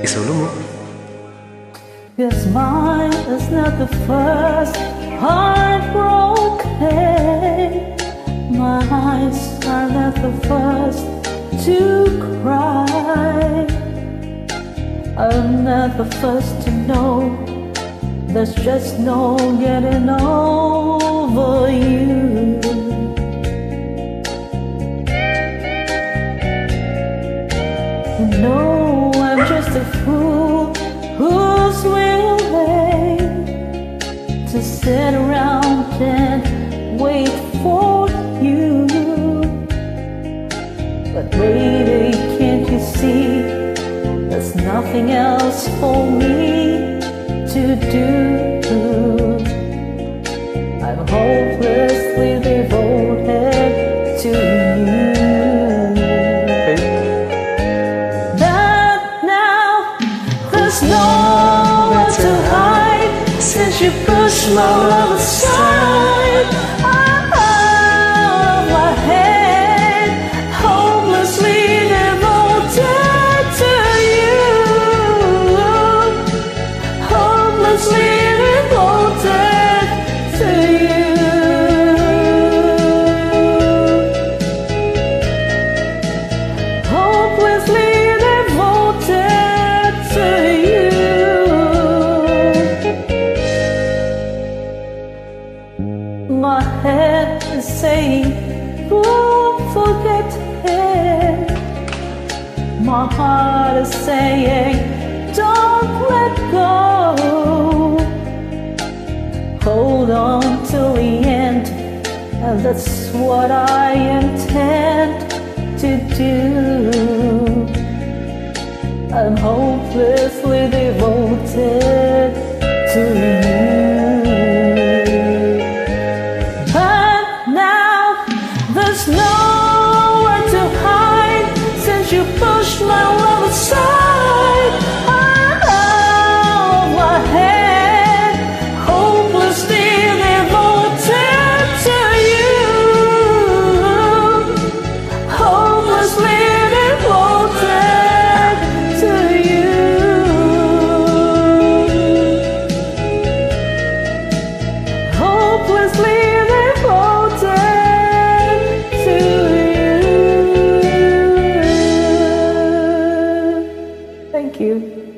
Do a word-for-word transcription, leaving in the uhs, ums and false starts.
isolo mo. Yes, mine is not the first heartbroken. My eyes are not the first to cry. I'm not the first to know there's just no getting over you. No, I'm just a fool who's willing to sit around and wait for you. But baby, can't you see there's nothing else for me to do? I'm hopelessly devoted to you. There's nowhere to hide since you pushed my love aside. I'm out of my head, hopelessly devoted to you. Hopelessly devoted to you. Hopelessly devoted to you. My head is saying, don't forget him. My heart is saying, don't let go. Hold on till the end, and that's what I intend to do. I'm hopelessly devoted to you. There's nowhere to hide since you pushed my love aside. I'm out of my head, hopelessly devoted to you. Hopelessly devoted to you. Hopelessly devoted. Thank you.